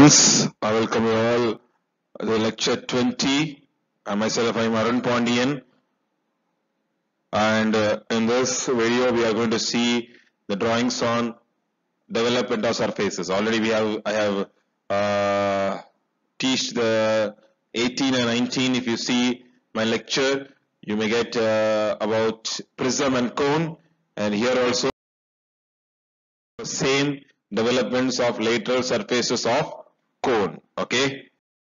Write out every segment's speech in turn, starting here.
students, I welcome you all to lecture 20. Myself, I am Arun Pondian, and in this video we are going to see the drawings on development of surfaces. Already I have teached the 18 and 19. If you see my lecture, you may get about prism and cone, and here also the same developments of lateral surfaces of cone. Okay.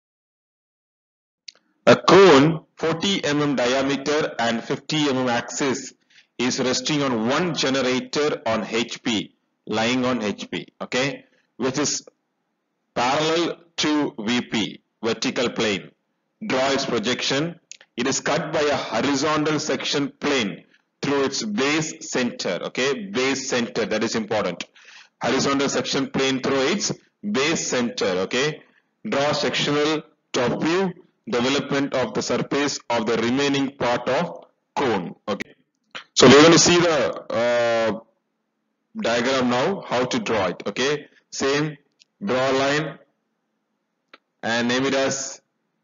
A cone 40 mm diameter and 50 mm axis is resting on one generator on HP, lying on HP, okay, which is parallel to VP, vertical plane. Draw its projection. It is cut by a horizontal section plane through its base center, okay, base center, that is important. Horizontal section plane through its base center, okay. Draw sectional top view, development of the surface of the remaining part of cone, okay. So we're going to see the diagram now, how to draw it, okay. Same, draw a line and name it as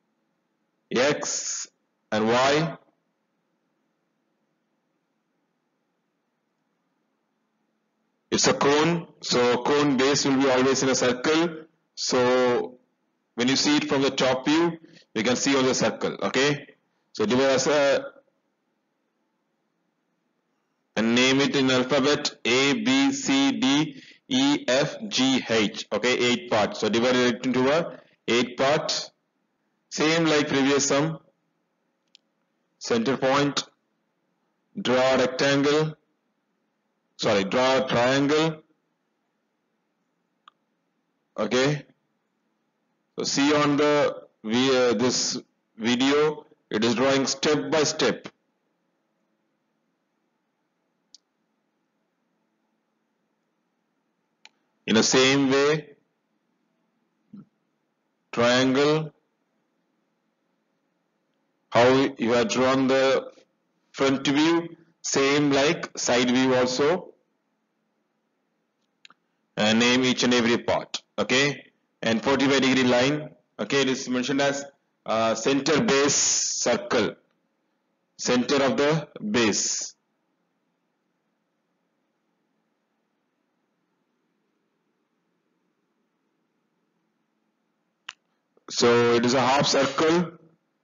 X and Y. It's a cone, so cone base will be always in a circle. So when you see it from the top view, you can see on the circle, okay. So divide as a and name it in alphabet A, B, C, D, E, F, G, H, okay, 8 parts. So divide it into a 8 part. Same like previous sum. Center point, draw a rectangle, sorry, draw a triangle, okay. So see on the this video, it is drawing step by step. In the same way, triangle, how you have drawn the front view, same like side view also, and name each and every part, okay. And 45-degree line, okay, it is mentioned as center base circle, center of the base. So it is a half circle.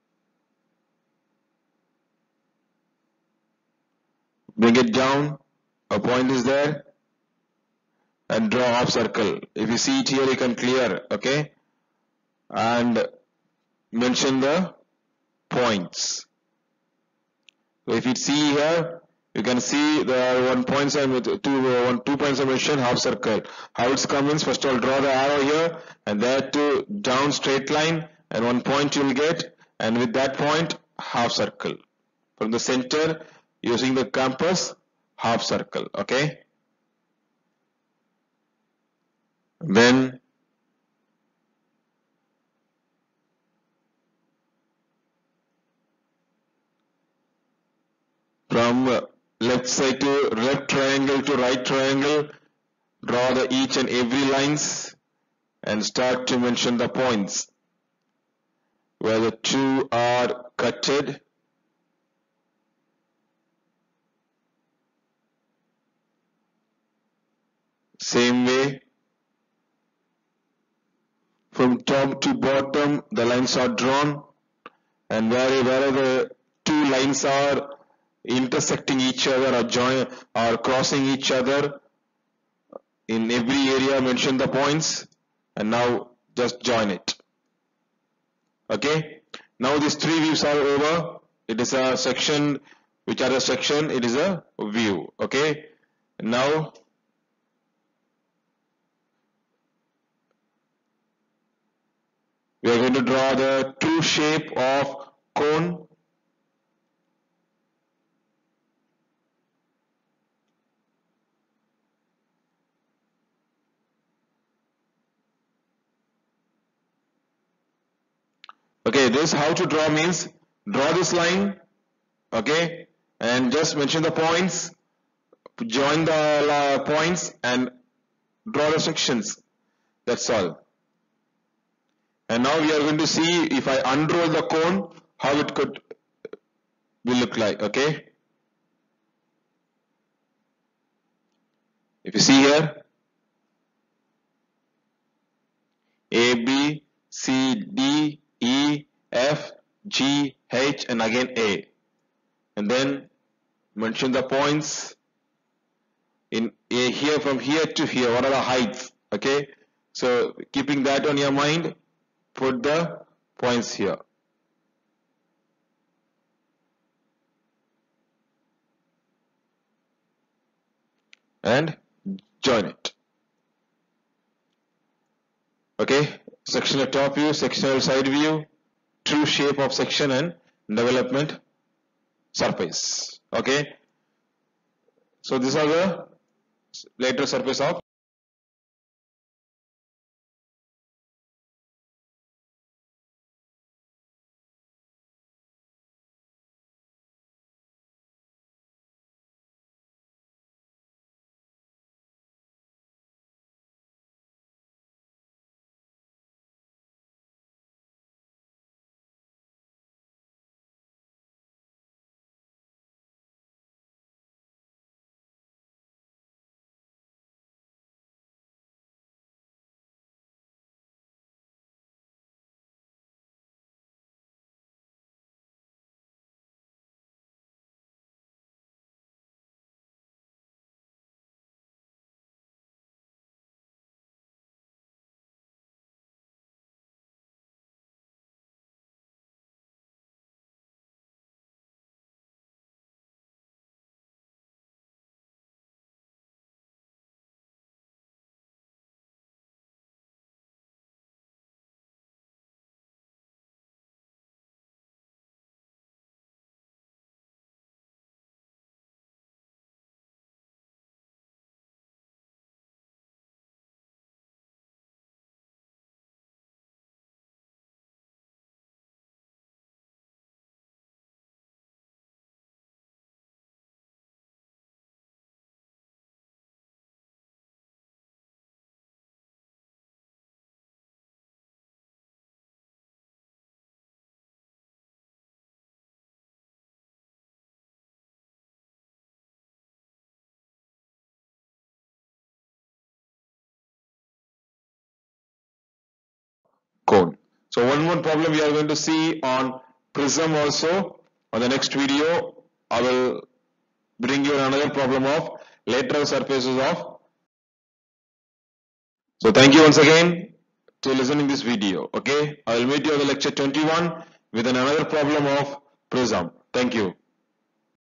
Bring it down, a point is there, and draw half circle. If you see it here, you can clear, okay, and mention the points. So if you see here, you can see the 1 point and 2 points are mentioned, half circle. How it's comes, first of all draw the arrow here, and there to down straight line, and 1 point you will get, and with that point half circle. From the center, using the compass, half circle, okay. Then from left side to left triangle to right triangle, draw the each and every lines and start to mention the points where the two are cutted. Same way, from top to bottom the lines are drawn, and wherever the two lines are intersecting each other or crossing each other, in every area mention the points, and now just join it, okay. Now these three views are over. It is a section, which are a section, it is a view, okay. Now we are going to draw the true shape of cone. Okay, this how to draw means, draw this line, okay, and just mention the points, join the points and draw the sections, that's all. And now we are going to see if I unroll the cone, how it could will look like. Okay. If you see here, A, B, C, D, E, F, G, H, and again A. And then mention the points in A here, from here to here. What are the heights? Okay. So keeping that on your mind, put the points here. And join it. Okay. Sectional top view, sectional side view, true shape of section, and development surface. Okay. So these are the lateral surface of cone. So one more problem we are going to see on prism also. On the next video, I will bring you another problem of lateral surfaces of. So thank you once again to listening this video. Okay, I will meet you on the lecture 21 with another problem of prism. Thank you.